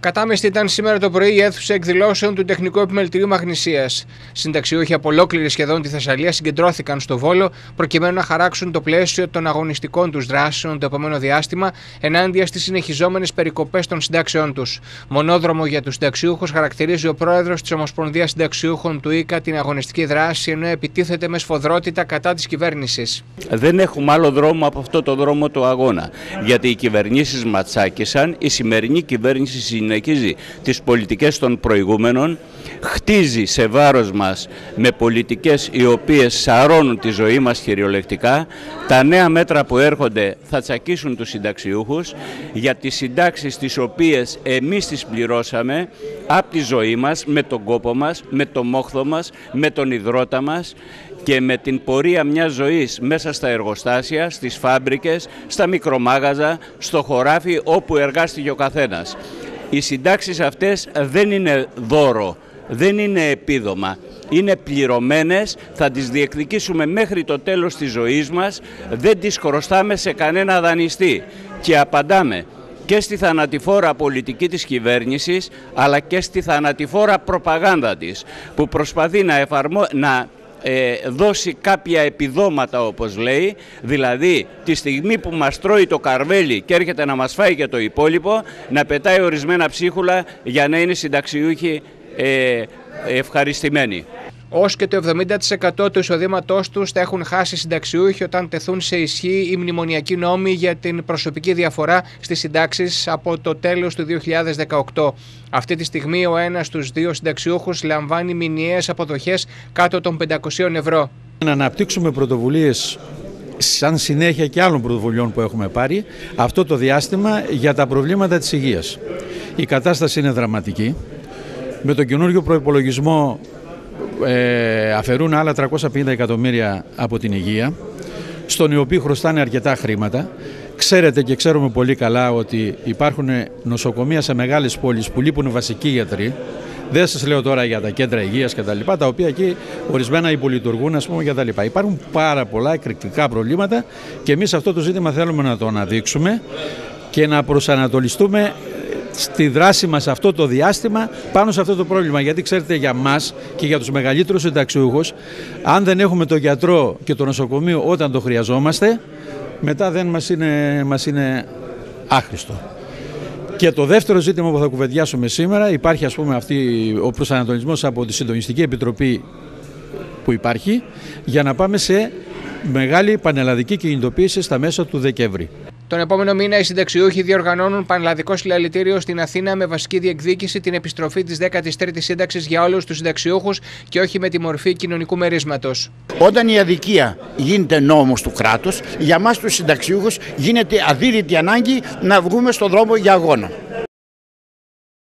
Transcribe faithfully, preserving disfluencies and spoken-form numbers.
Κατάμεστη ήταν σήμερα το πρωί η αίθουσα εκδηλώσεων του Τεχνικού Επιμελητηρίου Μαγνησίας. Συνταξιούχοι από ολόκληρη σχεδόν τη Θεσσαλία συγκεντρώθηκαν στο Βόλο προκειμένου να χαράξουν το πλαίσιο των αγωνιστικών τους δράσεων το επόμενο διάστημα ενάντια στις συνεχιζόμενες περικοπές των συντάξεών τους. Μονόδρομο για τους συνταξιούχους χαρακτηρίζει ο πρόεδρος της Ομοσπονδίας Συνταξιούχων του ΙΚΑ την αγωνιστική δράση, ενώ επιτίθεται με σφοδρότητα κατά της κυβέρνησης. Δεν έχουμε άλλο δρόμο από αυτό το δρόμο του αγώνα. Γιατί οι κυβερνήσεις ματσάκησαν, η σημερινή κυβέρνηση συνεχίζει τις πολιτικές των προηγούμενων, χτίζει σε βάρος μας με πολιτικές οι οποίες σαρώνουν τη ζωή μας κυριολεκτικά. Τα νέα μέτρα που έρχονται θα τσακίσουν τους συνταξιούχους για τις συντάξεις τις οποίες εμείς τις πληρώσαμε από τη ζωή μας, με τον κόπο μας, με το μόχθο μας, με τον υδρότα μας και με την πορεία μιας ζωής μέσα στα εργοστάσια, στις φάμπρικες, στα μικρομάγαζα, στο χωράφι όπου εργάστηκε ο καθένας. Οι συντάξεις αυτές δεν είναι δώρο, δεν είναι επίδομα, είναι πληρωμένες, θα τις διεκδικήσουμε μέχρι το τέλος της ζωής μας, δεν τις χρωστάμε σε κανένα δανειστή και απαντάμε και στη θανατηφόρα πολιτική της κυβέρνησης αλλά και στη θανατηφόρα προπαγάνδα της που προσπαθεί να, εφαρμο... να ε, δώσει κάποια επιδόματα όπως λέει, δηλαδή τη στιγμή που μας τρώει το καρβέλι και έρχεται να μας φάει και το υπόλοιπο να πετάει ορισμένα ψίχουλα για να είναι συνταξιούχοι ε, ευχαριστημένοι. Ως και το εβδομήντα τοις εκατό του εισοδήματός τους θα έχουν χάσει συνταξιούχοι όταν τεθούν σε ισχύ οι μνημονιακοί νόμοι για την προσωπική διαφορά στις συντάξεις από το τέλος του δύο χιλιάδες δεκαοκτώ. Αυτή τη στιγμή ο ένας στους δύο συνταξιούχους λαμβάνει μηνιαίες αποδοχές κάτω των πεντακόσια ευρώ. Να αναπτύξουμε πρωτοβουλίες σαν συνέχεια και άλλων πρωτοβουλειών που έχουμε πάρει αυτό το διάστημα για τα προβλήματα της υγείας. Η κατάσταση είναι δραματική. Με τον καινούργιο προϋπολογισμό ε, αφαιρούν άλλα τριακόσια πενήντα εκατομμύρια από την υγεία, στον οποίο χρωστάνε αρκετά χρήματα. Ξέρετε και ξέρουμε πολύ καλά ότι υπάρχουν νοσοκομεία σε μεγάλες πόλεις που λείπουν βασικοί γιατροί. Δεν σας λέω τώρα για τα κέντρα υγείας και τα λοιπά, τα οποία εκεί ορισμένα υπολειτουργούν, ας πούμε, και τα λοιπά. Υπάρχουν πάρα πολλά εκρηκτικά προβλήματα και εμείς αυτό το ζήτημα θέλουμε να το αναδείξουμε και να προσανατολιστούμε στη δράση μας αυτό το διάστημα πάνω σε αυτό το πρόβλημα. Γιατί ξέρετε, για μας και για τους μεγαλύτερους συνταξιούχους, αν δεν έχουμε το γιατρό και το νοσοκομείο όταν το χρειαζόμαστε, μετά δεν μας είναι, μας είναι άχρηστο. Και το δεύτερο ζήτημα που θα κουβεντιάσουμε σήμερα, υπάρχει ας πούμε αυτή, ο προσανατολισμός από τη Συντονιστική Επιτροπή που υπάρχει, για να πάμε σε μεγάλη πανελλαδική κινητοποίηση στα μέσα του Δεκέμβρη. Τον επόμενο μήνα οι συνταξιούχοι διοργανώνουν πανελλαδικό συλλαλητήριο στην Αθήνα με βασική διεκδίκηση την επιστροφή της δέκατης τρίτης σύνταξης για όλους τους συνταξιούχους και όχι με τη μορφή κοινωνικού μερίσματος. Όταν η αδικία γίνεται νόμος του κράτους, για μας τους συνταξιούχους γίνεται αδύρυτη ανάγκη να βγούμε στον δρόμο για αγώνα.